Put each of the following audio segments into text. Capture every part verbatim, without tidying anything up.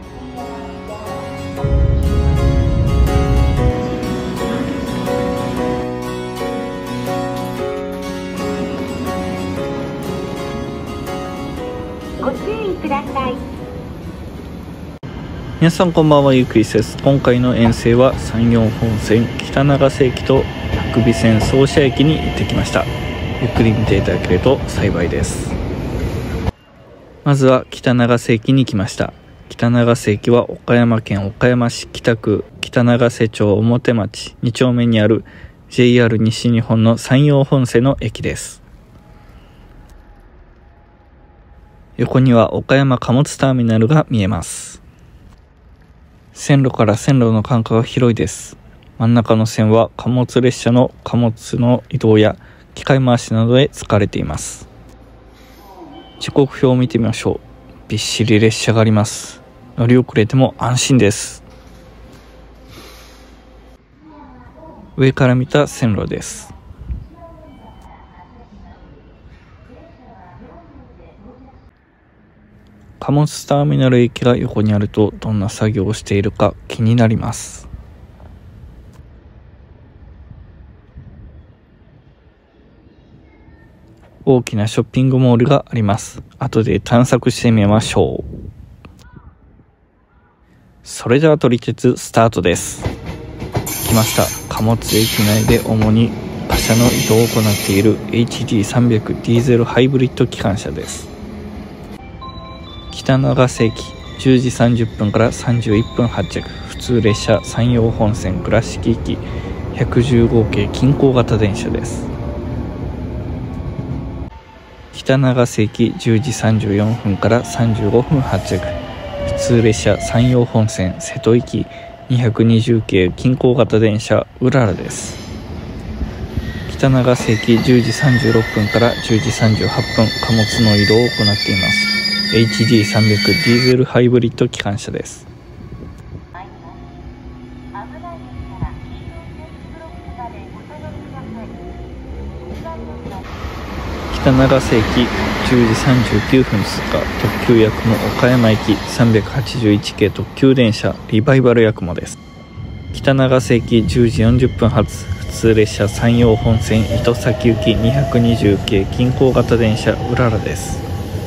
ご注意ください。 皆さんこんばんは、ゆうくりです。今回の遠征は山陽本線北長瀬駅と白尾線総社駅に行ってきました。ゆっくり見ていただけると幸いです。まずは北長瀬駅に来ました。北長瀬駅は岡山県岡山市北区北長瀬町表町に丁目にある ジェイアール 西日本の山陽本線の駅です。横には岡山貨物ターミナルが見えます。線路から線路の間隔が広いです。真ん中の線は貨物列車の貨物の移動や機械回しなどで使われています。時刻表を見てみましょう。びっしり列車があります。乗り遅れても安心です。上から見た線路です。貨物ターミナル駅が横にあるとどんな作業をしているか気になります。大きなショッピングモールがあります。後で探索してみましょう。それでは撮り鉄スタートです。来ました。貨物駅内で主に貨車の移動を行っている エイチディーさんびゃく ディーゼルハイブリッド機関車です。北長瀬駅じゅうじさんじゅっぷんからさんじゅういっぷん発着、普通列車山陽本線倉敷行きひゃくじゅうご系近郊型電車です。北長瀬駅じゅうじさんじゅうよんぷんからさんじゅうごふん発着、普通列車山陽本線瀬戸行きにひゃくにじゅう系近郊型電車うららです。北長瀬駅じゅうじさんじゅうろっぷんからじゅうじさんじゅうはっぷん、貨物の移動を行っています。エイチディーさんびゃく ディーゼルハイブリッド機関車です。北長瀬駅じゅうじさんじゅうきゅうふん通過、特急やくも岡山駅さんびゃくはちじゅういち系特急電車リバイバルやくもです。北長瀬駅じゅうじよんじゅっぷん発、普通列車山陽本線糸崎行きにひゃくにじゅう系近郊型電車うららです。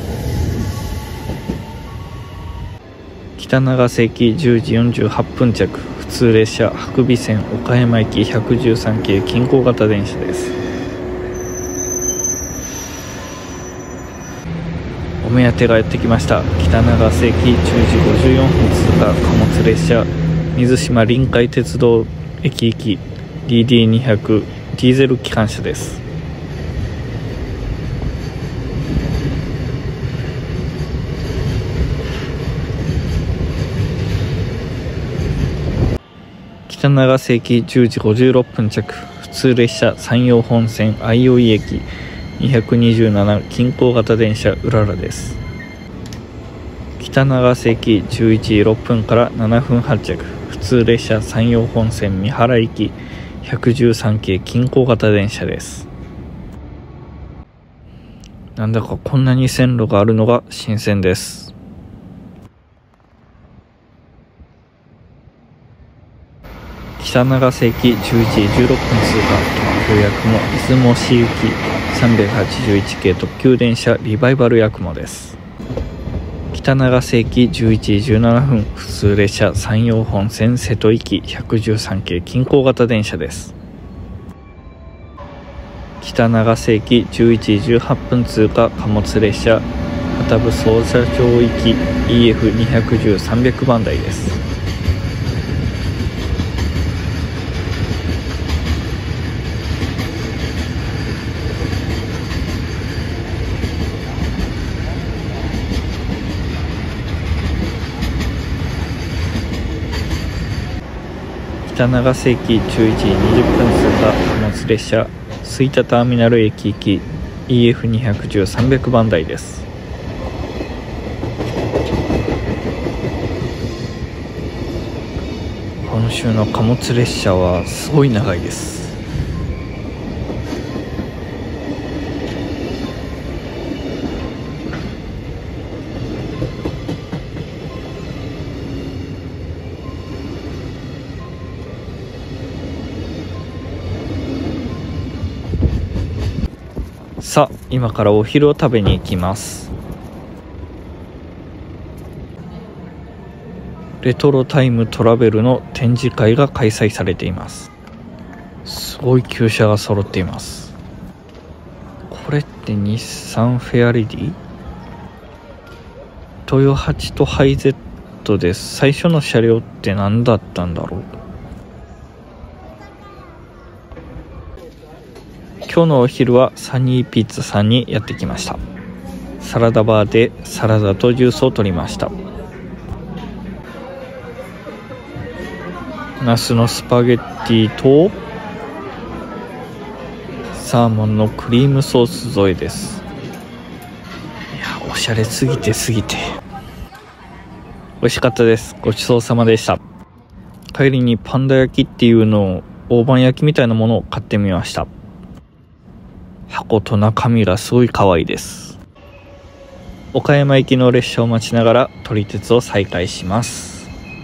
北長瀬駅じゅうじよんじゅうはっぷん着、普通列車白尾線岡山駅ひゃくじゅうさん系近郊型電車です。お目当てがやってきました。北長瀬駅じゅうじごじゅうよんふん通過、貨物列車水島臨海鉄道駅行き ディーディーにひゃく ディーゼル機関車です。北長瀬駅じゅうじごじゅうろっぷん着、普通列車山陽本線相生駅にひゃくにじゅうなな近郊型電車うららです。北長瀬駅じゅういちじろっぷんからななふん発着、普通列車山陽本線三原行きひゃくじゅうさん系近郊型電車です。なんだかこんなに線路があるのが新鮮です。北長瀬駅じゅういちじじゅうろっぷん通過、特急やくも出雲市行きさんびゃくはちじゅういち系特急電車リバイバルやくもです。北長瀬駅じゅういちじじゅうななふん、普通列車山陽本線瀬戸行きひゃくじゅうさん系近郊型電車です。北長瀬駅じゅういちじじゅうはっぷん通過、貨物列車旗部総社町行き イーエフにひゃくじゅう さんびゃくばん台です。北長瀬駅じゅういちじにじゅっぷん通過、貨物列車吹田ターミナル駅行き イーエフにひゃくじゅう さんびゃくばん台です。今週の貨物列車はすごい長いです。 さあ今からお昼を食べに行きます。レトロタイムトラベルの展示会が開催されています。すごい旧車が揃っています。これって日産フェアレディ、トヨはちとハイゼットです。最初の車両って何だったんだろう。今日のお昼はサニーピッツァさんにやってきました。サラダバーでサラダとジュースを取りました。ナスのスパゲッティとサーモンのクリームソース添えです。いやおしゃれすぎてすぎて美味しかったです。ごちそうさまでした。帰りにパンダ焼きっていうのを大判焼きみたいなものを買ってみました。箱と中身がすごい可愛いです。岡山行きの列車を待ちながら撮り鉄を再開します。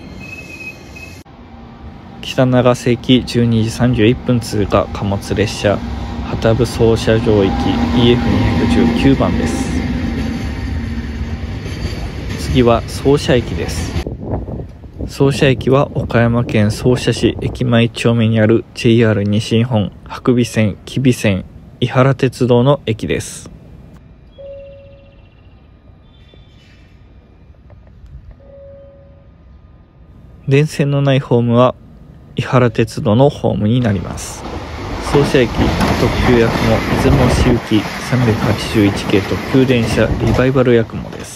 北長瀬駅じゅうにじさんじゅういっぷん通過貨物列車旗部操車場行き イーエフにひゃくじゅうきゅう 番です。次は操車駅です。操車駅は岡山県総社市駅前いち丁目にある ジェイアール 西日本伯備線吉備線伊原鉄道の駅です。電線のないホームは伊原鉄道のホームになります。操車駅特急やくも出雲市行きさんびゃくはちじゅういち系特急電車リバイバルやくもです。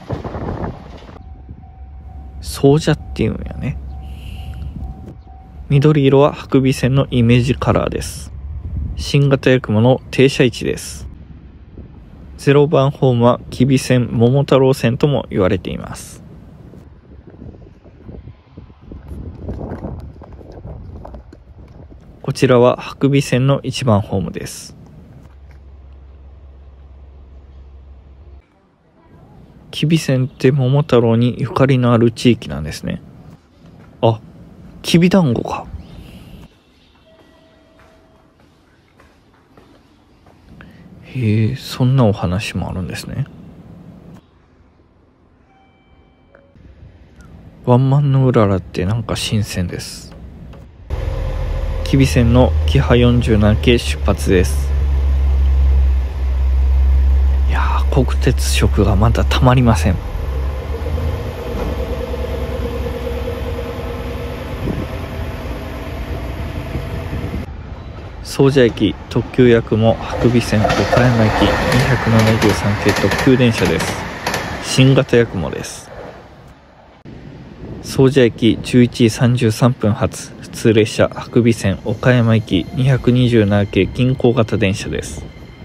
操車っていうんやね。緑色は伯備線のイメージカラーです。新型やくもの停車位置です。ゼロばんホームは吉備線桃太郎線とも言われています。こちらは伯備線のいちばんホームです。吉備線って桃太郎にゆかりのある地域なんですね。あ、きびだんごか。へえ、そんなお話もあるんですね。ワンマンのうららってなんか新鮮です。吉備線のキハよんじゅうなな系出発です。いやー、国鉄色がまだたまりません。総社駅特急やくも伯備線岡山駅にひゃくななじゅうさん系特急電車です。新型やくもです。総社駅じゅういちじさんじゅうさんぷん発普通列車伯備線岡山駅にひゃくにじゅうなな系近郊型電車です。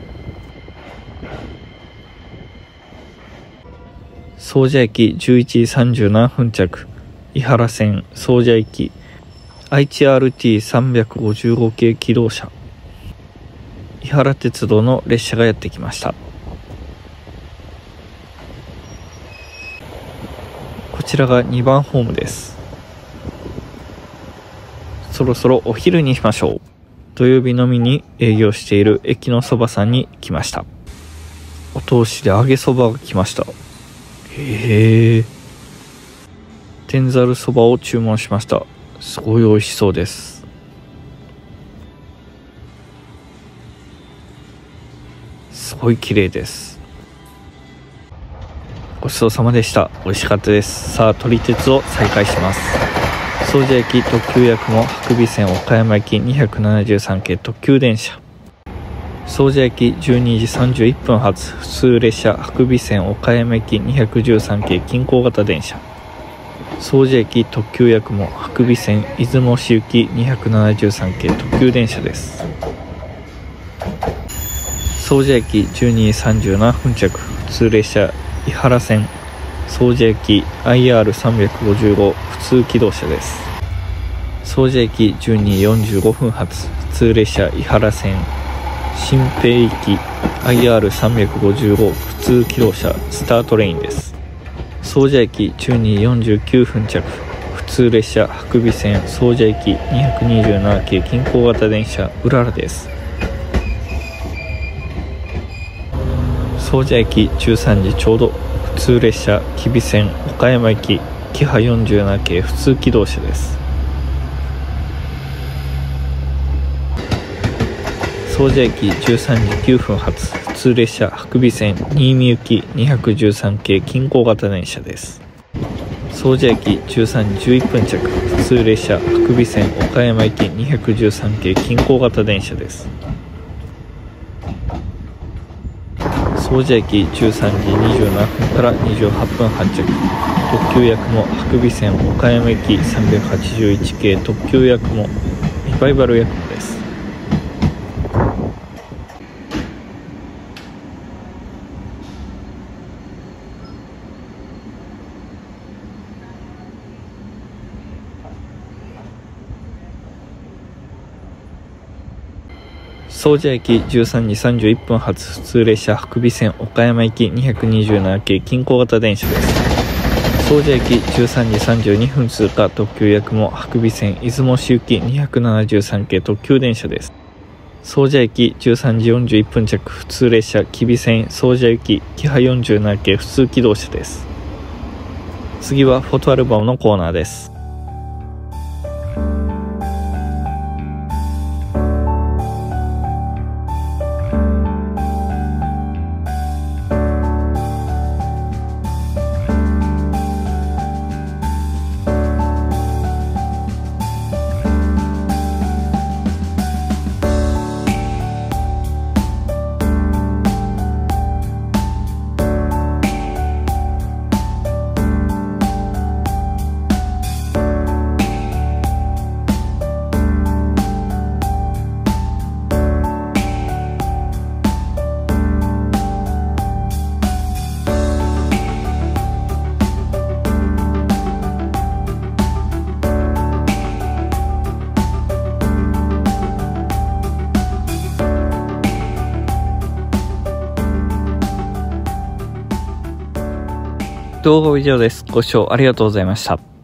総社駅じゅういちじさんじゅうななふん着伊原線総社駅 アイチアールティーさんびゃくごじゅうご 系機動車伊原鉄道の列車がやってきました。こちらがにばんホームです。そろそろお昼にしましょう。土曜日のみに営業している駅のそばさんに来ました。お通しで揚げそばが来ました。へえ。天ざるそばを注文しました。すごい美味しそうです。すごい綺麗です。ごちそうさまでした。美味しかったです。さあ撮り鉄を再開します。総社駅特急やくも伯備線岡山駅にひゃくななじゅうさん系特急電車総社駅じゅうにじさんじゅういっぷん発普通列車伯備線岡山駅にひゃくじゅうさん系近郊型電車総社駅特急やくも伯備線出雲市行きにひゃくななじゅうさん系特急電車です。総社駅じゅうにじさんじゅうななふん着普通列車伊原線総社駅 アイアールさんびゃくごじゅうご 普通機動車です。総社駅じゅうにじよんじゅうごふん発普通列車伊原線新平行き アイアールさんびゃくごじゅうご 普通機動車スタートレインです。総社駅じゅうにじよんじゅうきゅうふん着普通列車伯備線総社駅にひゃくにじゅうなな系近郊型電車うららです。 総社駅じゅうさんじちょうど、普通列車吉備線岡山行きキハよんじゅうなな系普通機動車です。総社駅じゅうさんじきゅうふん発、普通列車伯備線新見行きにひゃくじゅうさん系近郊型電車です。総社駅じゅうさんじじゅういっぷん着、普通列車伯備線岡山行きにひゃくじゅうさん系近郊型電車です。総社駅じゅうさんじにじゅうななふんからにじゅうはっぷん発着、特急やくも伯備線岡山行きさんびゃくはちじゅういち系特急やくもリバイバルやくもです。総社駅じゅうさんじさんじゅういっぷん発、普通列車伯備線岡山行きにひゃくにじゅうなな系近郊型電車です。総社駅じゅうさんじさんじゅうにふん通過、特急やくも伯備線出雲市行きにひゃくななじゅうさん系特急電車です。総社駅じゅうさんじよんじゅういっぷん着、普通列車吉備線総社行きキハよんじゅうなな系普通機動車です。次はフォトアルバムのコーナーです。動画は以上です。ご視聴ありがとうございました。